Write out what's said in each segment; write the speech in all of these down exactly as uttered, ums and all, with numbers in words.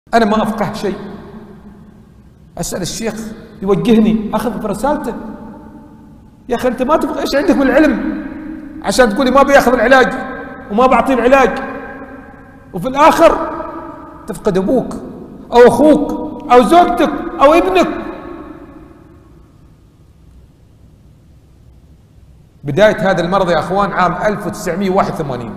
أنا ما أفقه شيء، أسأل الشيخ يوجهني أخذ برسالته. يا أخي أنت ما تفقه، إيش عندك من العلم عشان تقولي ما بياخذ العلاج وما بعطيه العلاج، وفي الآخر تفقد أبوك أو أخوك أو زوجتك أو ابنك. بداية هذا المرض يا أخوان عام ألف وتسعمئة وواحد وثمانين،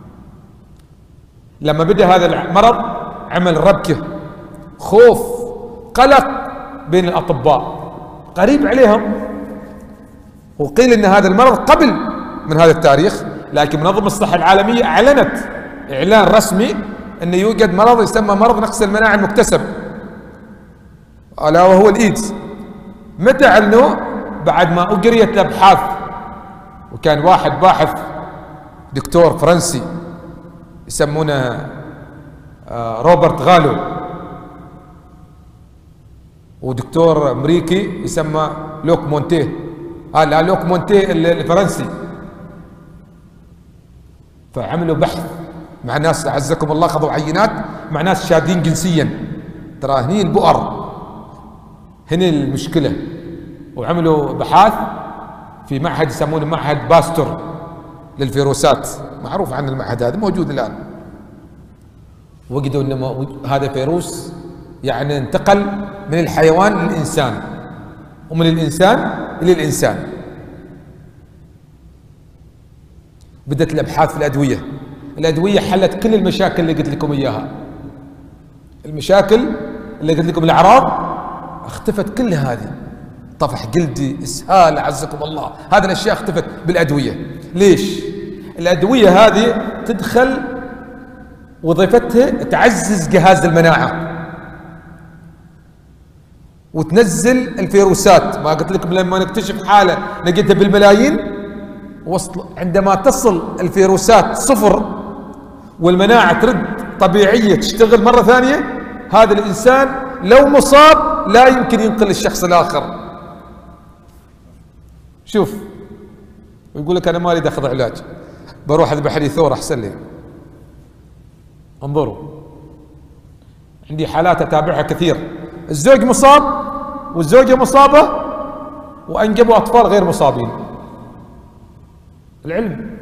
لما بدأ هذا المرض عمل ربكة، خوف، قلق بين الأطباء قريب عليهم. وقيل أن هذا المرض قبل من هذا التاريخ، لكن منظمة الصحة العالمية أعلنت إعلان رسمي أن يوجد مرض يسمى مرض نقص المناعة المكتسب، ألا وهو الإيدز. متى أعلنوه؟ بعد ما أجريت الأبحاث، وكان واحد باحث دكتور فرنسي يسمونه روبرت غالو، ودكتور أمريكي يسمى لوك مونتيه، آه لا لوك مونتيه الفرنسي. فعملوا بحث مع ناس أعزكم الله، خذوا عينات مع ناس شادين جنسيا، ترى هني البؤر، هني المشكلة. وعملوا بحث في معهد يسمونه معهد باستور للفيروسات، معروف عن المعهد هذا، موجود الآن. وجدوا أن هذا فيروس يعني انتقل من الحيوان للإنسان، ومن الإنسان إلى الإنسان. بدأت الأبحاث في الأدوية. الأدوية حلت كل المشاكل اللي قلت لكم إياها، المشاكل اللي قلت لكم، الأعراض اختفت كل هذه، طفح جلدي، إسهال، أعزكم الله، هذه الأشياء اختفت بالأدوية. ليش؟ الأدوية هذه تدخل وظيفتها تعزز جهاز المناعة وتنزل الفيروسات. ما قلت لكم لما نكتشف حالة نجدها بالملايين، وصل عندما تصل الفيروسات صفر والمناعة ترد طبيعية تشتغل مرة ثانية، هذا الإنسان لو مصاب لا يمكن ينقل الشخص الآخر. شوف، ويقول لك أنا ما أريد أخذ علاج، بروح أذبح لي ثور أحسن لي. انظروا، عندي حالات أتابعها كثير، الزوج مصاب والزوجة مصابة وأنجبوا أطفال غير مصابين. العلم